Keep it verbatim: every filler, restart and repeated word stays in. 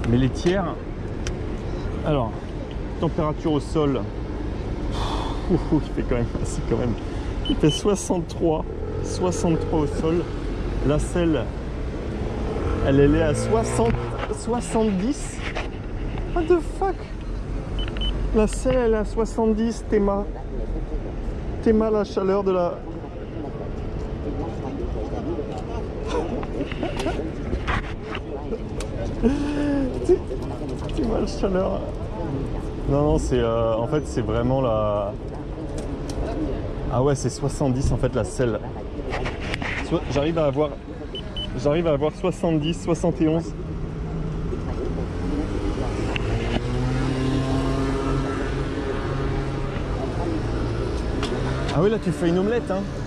Mais les tiers, alors, température au sol, ouh, ouh, il fait quand même, c'est quand même, il fait soixante-trois, soixante-trois au sol. La selle, elle, elle est à soixante, soixante-dix. What the fuck? La selle, elle est à soixante-dix, Théma. Théma, la chaleur de la... Théma, la chaleur... Non, non, c'est... Euh, en fait, c'est vraiment la... Ah ouais, c'est soixante-dix, en fait, la selle. So, j'arrive à avoir... J'arrive à avoir soixante-dix, soixante et onze. Ah oui, là tu fais une omelette, hein.